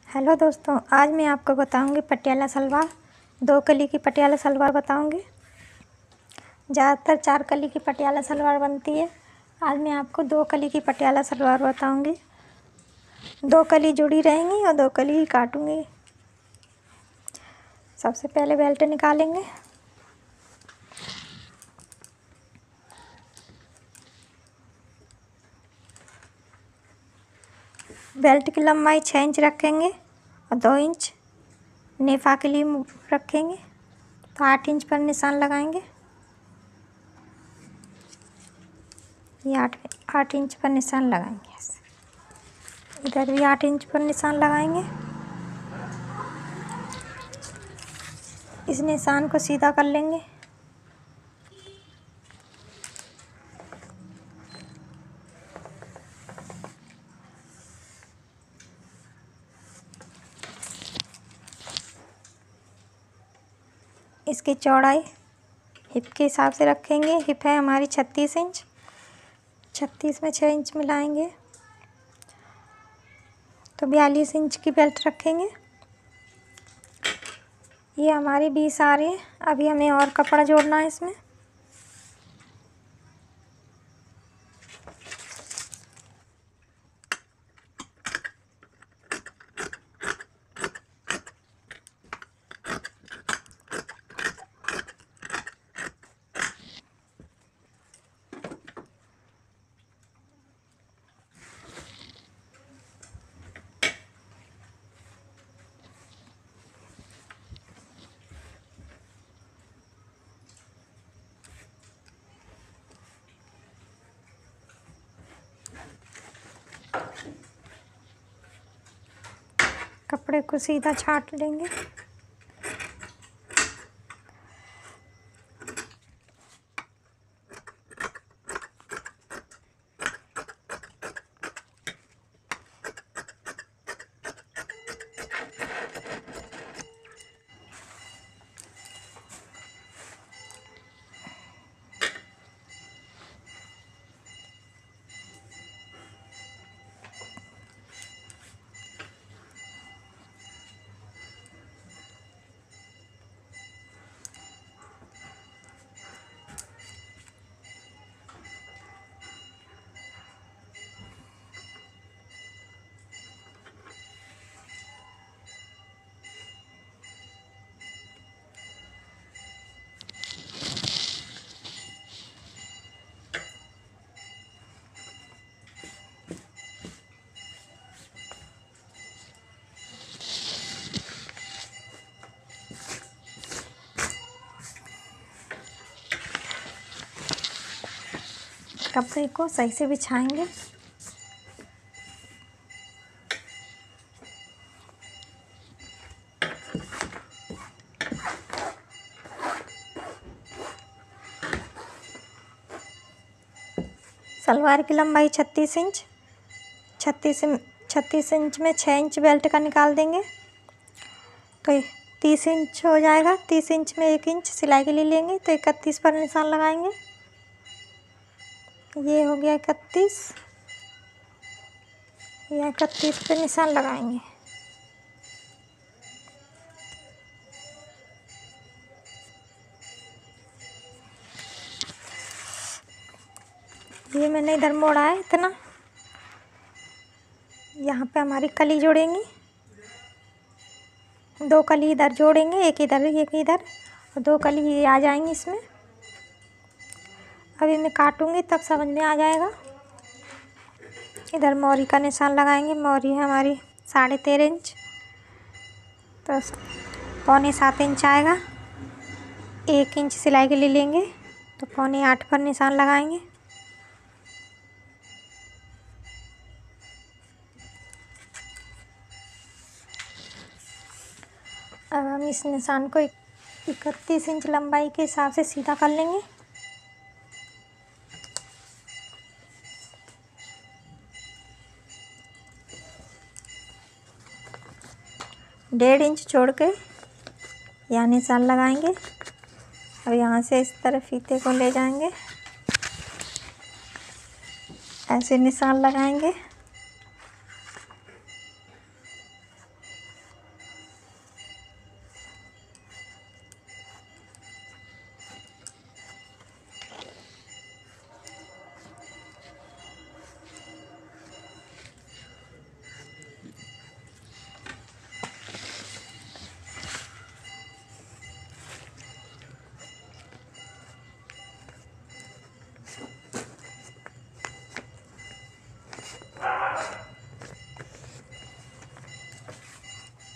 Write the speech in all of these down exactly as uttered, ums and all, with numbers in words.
Hello दोस्तों, आज मैं आपको बताऊंगी पटियाला सलवार। दो कली की पटियाला सलवार बताऊंगी। ज़्यादातर चार कली की पटियाला सलवार बनती है। आज मैं आपको दो कली की पटियाला सलवार बताऊंगी। दो कली जुड़ी रहेंगी और दो कली ही काटूंगी। सबसे पहले बेल्ट निकालेंगे। बेल्ट की लंबाई छः इंच रखेंगे और दो इंच नेफा के लिए रखेंगे, तो आठ इंच पर निशान लगाएंगे। ये आठ आठ इंच पर निशान लगाएंगे। इधर भी आठ इंच पर निशान लगाएंगे। इस निशान को सीधा कर लेंगे। इसकी चौड़ाई हिप के हिसाब से रखेंगे। हिप है हमारी छत्तीस इंच। छत्तीस में छः इंच मिलाएंगे तो बयालीस इंच की बेल्ट रखेंगे। ये हमारी बीस आ रही है। अभी हमें और कपड़ा जोड़ना है इसमें। कपड़े को सीधा छाट लेंगे। कपड़े को सही से बिछाएंगे। सलवार की लंबाई छत्तीस इंच। छत्तीस छत्तीस इंच में छः इंच बेल्ट का निकाल देंगे तो तीस इंच हो जाएगा। तीस इंच में एक इंच सिलाई के लिए लेंगे तो इकतीस पर निशान लगाएंगे। ये हो गया इकतीस। ये इकतीस पे निशान लगाएंगे। ये मैंने इधर मोड़ा है इतना। यहाँ पे हमारी कली जोड़ेंगी। दो कली इधर जोड़ेंगे, एक इधर एक इधर, और दो कली ये आ जाएंगी इसमें। अभी मैं काटूंगी तब समझ में आ जाएगा। इधर मोरी का निशान लगाएंगे। मोरी है हमारी साढ़े तेरह इंच, तो पौने सात इंच आएगा। एक इंच सिलाई के लिए लेंगे तो पौने आठ पर निशान लगाएंगे। अब हम इस निशान को इकतीस इंच लंबाई के हिसाब से सीधा कर लेंगे। डेढ़ इंच छोड़ के यहाँ निशान लगाएंगे। अब यहाँ से इस तरह फीते को ले जाएंगे, ऐसे निशान लगाएंगे।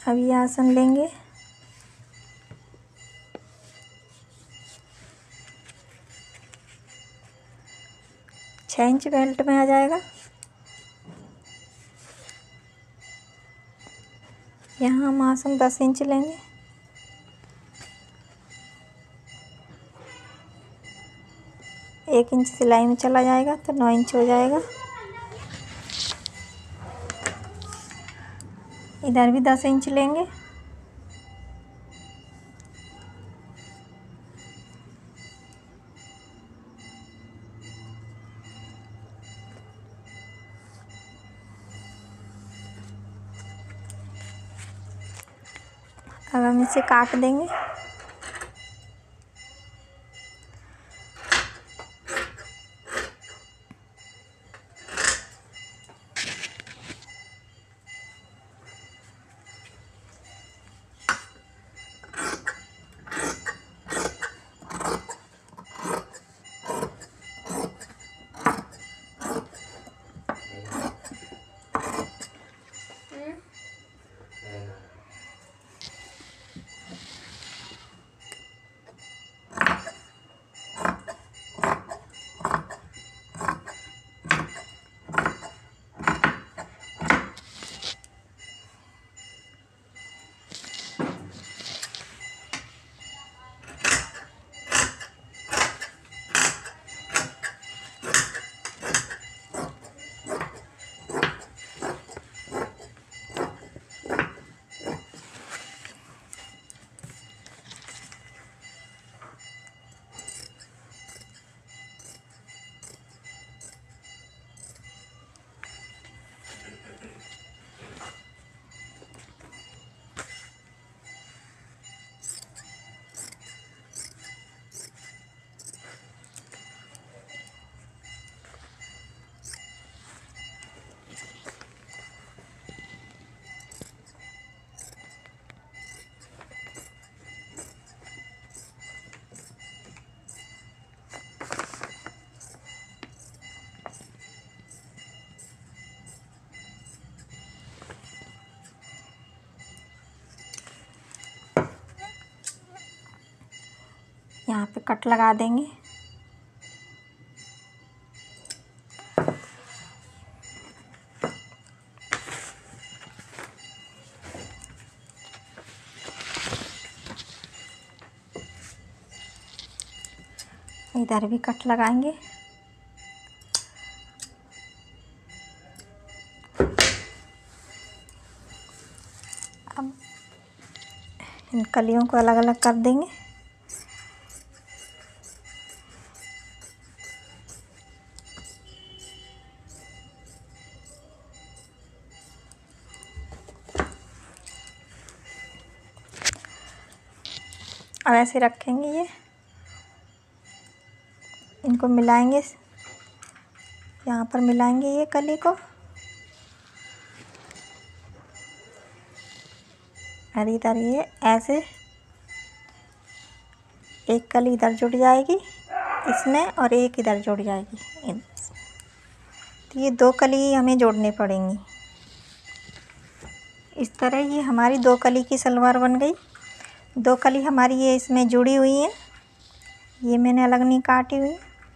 अब ये आसन लेंगे, छः इंच बेल्ट में आ जाएगा। यहाँ हम आसन दस इंच लेंगे। एक इंच सिलाई में चला जाएगा तो नौ इंच हो जाएगा। इधर भी दस इंच लेंगे। अब हम इसे काट देंगे। यहाँ पे कट लगा देंगे। इधर भी कट लगाएंगे। अब इन कलियों को अलग अलग कर देंगे। अब ऐसे रखेंगे, ये इनको मिलाएंगे, यहाँ पर मिलाएंगे ये कली को, और इधर ये ऐसे एक कली इधर जुड़ जाएगी इसमें और एक इधर जुड़ जाएगी। तो ये दो कली हमें जोड़नी पड़ेंगी। इस तरह ये हमारी दो कली की सलवार बन गई। दो कली हमारी ये इसमें जुड़ी हुई है, ये मैंने अलग नहीं काटी हुई,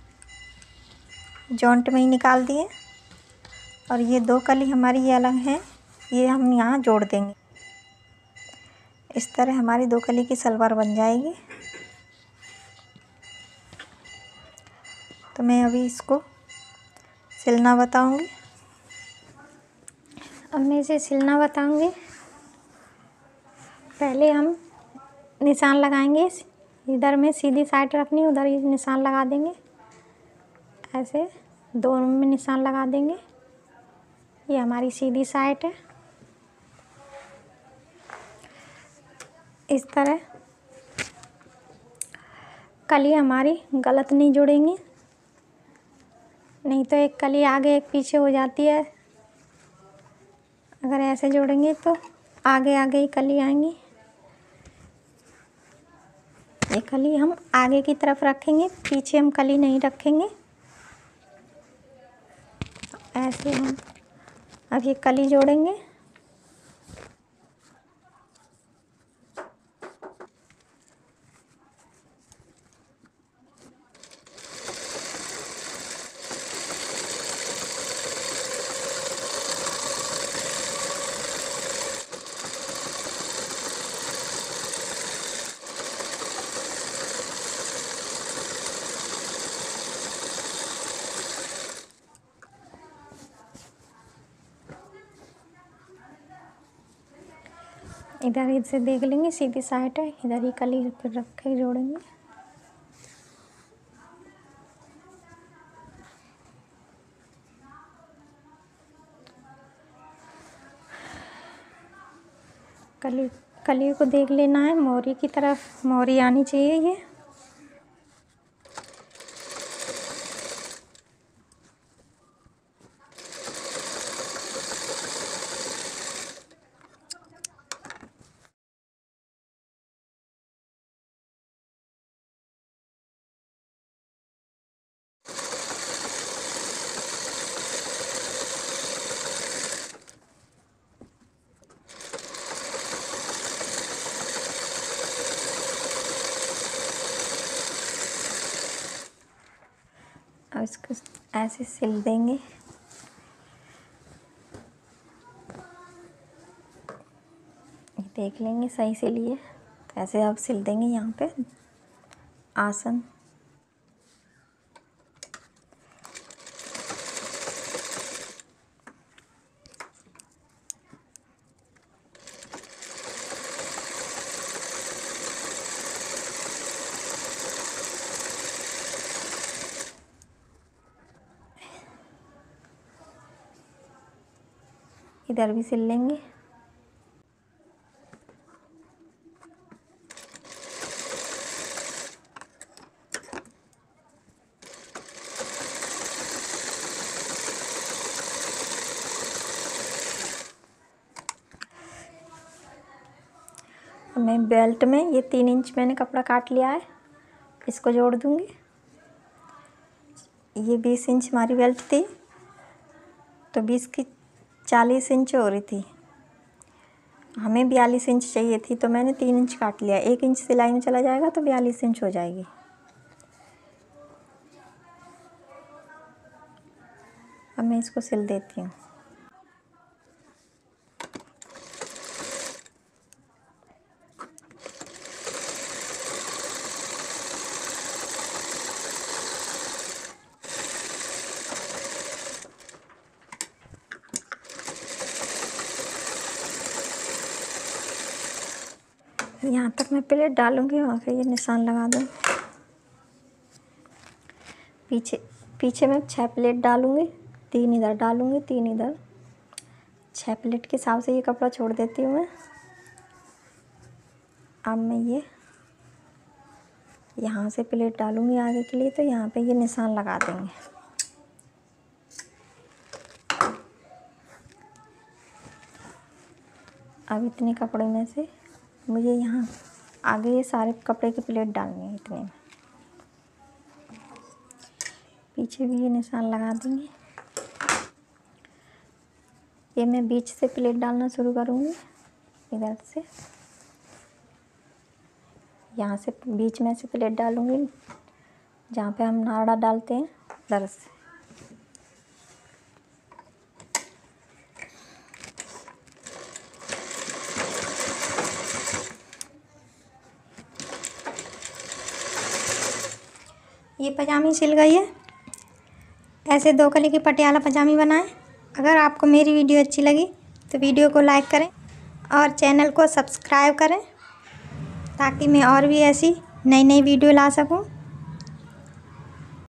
जॉइंट में ही निकाल दिए। और ये दो कली हमारी ये अलग हैं, ये हम यहाँ जोड़ देंगे। इस तरह हमारी दो कली की सलवार बन जाएगी। तो मैं अभी इसको सिलना बताऊंगी। अब मैं इसे सिलना बताऊंगी। पहले हम निशान लगाएंगे, इधर में सीधी साइड रखनी, उधर ही निशान लगा देंगे। ऐसे दोनों में निशान लगा देंगे। ये हमारी सीधी साइड है। इस तरह कली हमारी गलत नहीं जुड़ेंगी, नहीं तो एक कली आगे एक पीछे हो जाती है। अगर ऐसे जोड़ेंगे तो आगे आगे ही कली आएंगी। ये कली हम आगे की तरफ रखेंगे, पीछे हम कली नहीं रखेंगे। ऐसे हम अब ये कली जोड़ेंगे। इधर इधर देख लेंगे, सीधी साइड है, इधर ही कली फिर रख के जोड़ेंगे। कली कली को देख लेना है, मोरी की तरफ मोरी आनी चाहिए ये। अब इसको ऐसे सिल देंगे। ये देख लेंगे सही से लिए, तो ऐसे आप सिल देंगे यहाँ पे आसन। इधर भी सिल लेंगे। मैं बेल्ट में ये तीन इंच मैंने कपड़ा काट लिया है, इसको जोड़ दूंगी। ये बीस इंच हमारी बेल्ट थी, तो बीस की चालीस इंच हो रही थी, हमें बयालीस इंच चाहिए थी, तो मैंने तीन इंच काट लिया। एक इंच सिलाई में चला जाएगा तो बयालीस इंच हो जाएगी। अब मैं इसको सिल देती हूँ। यहाँ तक मैं प्लेट डालूंगी, वहाँ पे ये निशान लगा दूँ। पीछे पीछे मैं छः प्लेट डालूंगी, तीन इधर डालूंगी, तीन इधर। छः प्लेट के हिसाब से ये कपड़ा छोड़ देती हूँ मैं। अब मैं ये यहाँ से प्लेट डालूंगी आगे के लिए, तो यहाँ पे ये निशान लगा देंगे। अब इतने कपड़े में से मुझे यहाँ आगे ये सारे कपड़े की प्लेट डालनी है इतने में। पीछे भी ये निशान लगा देंगे। ये मैं बीच से प्लेट डालना शुरू करूँगी, इधर से यहाँ से बीच में से प्लेट डालूँगी, जहाँ पे हम नाड़ा डालते हैं उधर से। ये पजामी सिल गई है। ऐसे दो कली की पटियाला पजामी बनाएं। अगर आपको मेरी वीडियो अच्छी लगी तो वीडियो को लाइक करें और चैनल को सब्सक्राइब करें, ताकि मैं और भी ऐसी नई नई वीडियो ला सकूं।